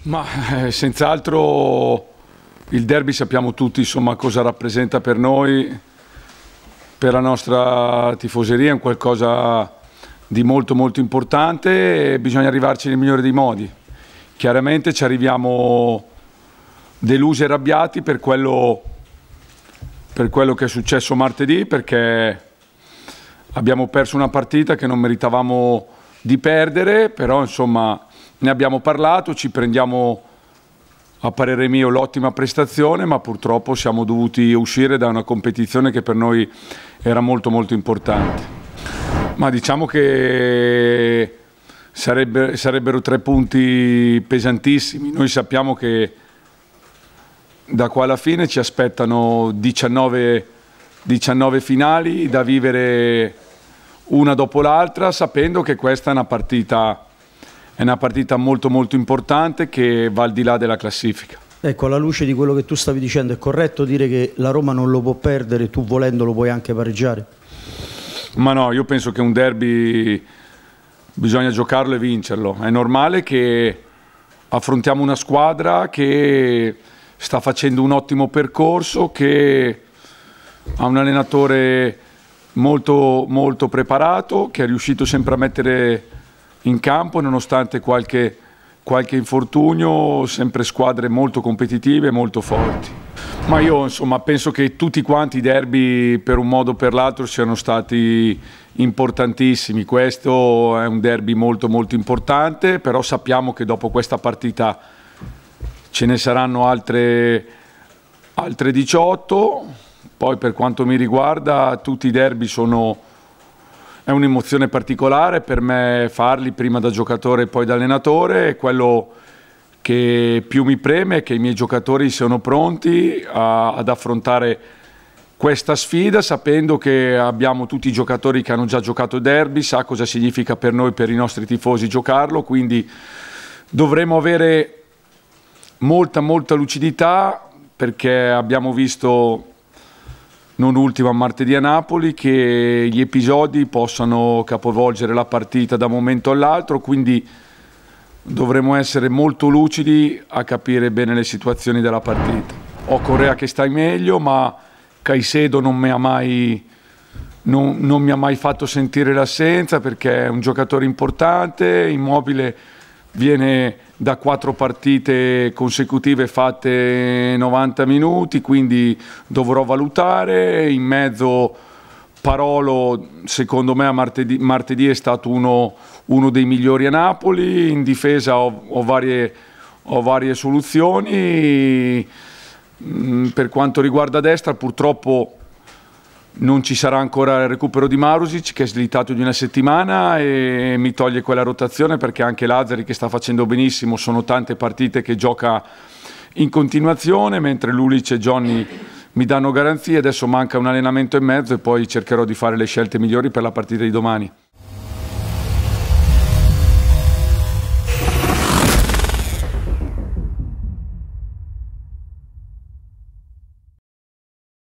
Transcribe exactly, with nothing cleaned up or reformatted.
Ma eh, senz'altro il derby sappiamo tutti insomma cosa rappresenta per noi, per la nostra tifoseria, è un qualcosa di molto molto importante e bisogna arrivarci nel migliore dei modi. Chiaramente ci arriviamo delusi e arrabbiati per quello, per quello che è successo martedì, perché abbiamo perso una partita che non meritavamo di perdere, però insomma ne abbiamo parlato, ci prendiamo a parere mio l'ottima prestazione, ma purtroppo siamo dovuti uscire da una competizione che per noi era molto molto importante. Ma diciamo che sarebbe, sarebbero tre punti pesantissimi. Noi sappiamo che da qua alla fine ci aspettano diciannove, diciannove finali da vivere una dopo l'altra, sapendo che questa è una partita È una partita molto molto importante che va al di là della classifica. Ecco, alla luce di quello che tu stavi dicendo, è corretto dire che la Roma non lo può perdere, tu volendo lo puoi anche pareggiare? Ma no, io penso che un derby bisogna giocarlo e vincerlo. È normale che affrontiamo una squadra che sta facendo un ottimo percorso, che ha un allenatore molto, molto preparato, che è riuscito sempre a mettere in campo nonostante qualche, qualche infortunio, sempre squadre molto competitive, molto forti. Ma io insomma penso che tutti quanti i derby per un modo o per l'altro siano stati importantissimi. Questo è un derby molto molto importante, però sappiamo che dopo questa partita ce ne saranno altre, altre diciotto. Poi per quanto mi riguarda tutti i derby sono È un'emozione particolare per me farli, prima da giocatore e poi da allenatore, e quello che più mi preme è che i miei giocatori siano pronti a, ad affrontare questa sfida, sapendo che abbiamo tutti i giocatori che hanno già giocato derby, sa cosa significa per noi, per i nostri tifosi giocarlo, quindi dovremo avere molta molta lucidità, perché abbiamo visto, non ultimo a martedì a Napoli, che gli episodi possano capovolgere la partita da un momento all'altro, quindi dovremo essere molto lucidi a capire bene le situazioni della partita. Ho Correa che sta meglio, ma Caicedo non mi ha mai, non, non mi ha mai fatto sentire l'assenza, perché è un giocatore importante. Immobile viene da quattro partite consecutive fatte novanta minuti, quindi dovrò valutare. In mezzo Parolo, secondo me a martedì, martedì è stato uno, uno dei migliori a Napoli. In difesa ho, ho, varie, ho varie soluzioni. Per quanto riguarda destra, purtroppo non ci sarà ancora il recupero di Marusic, che è slittato di una settimana, e mi toglie quella rotazione, perché anche Lazzari, che sta facendo benissimo, sono tante partite che gioca in continuazione, mentre Lulic e Johnny mi danno garanzie. Adesso manca un allenamento e mezzo e poi cercherò di fare le scelte migliori per la partita di domani.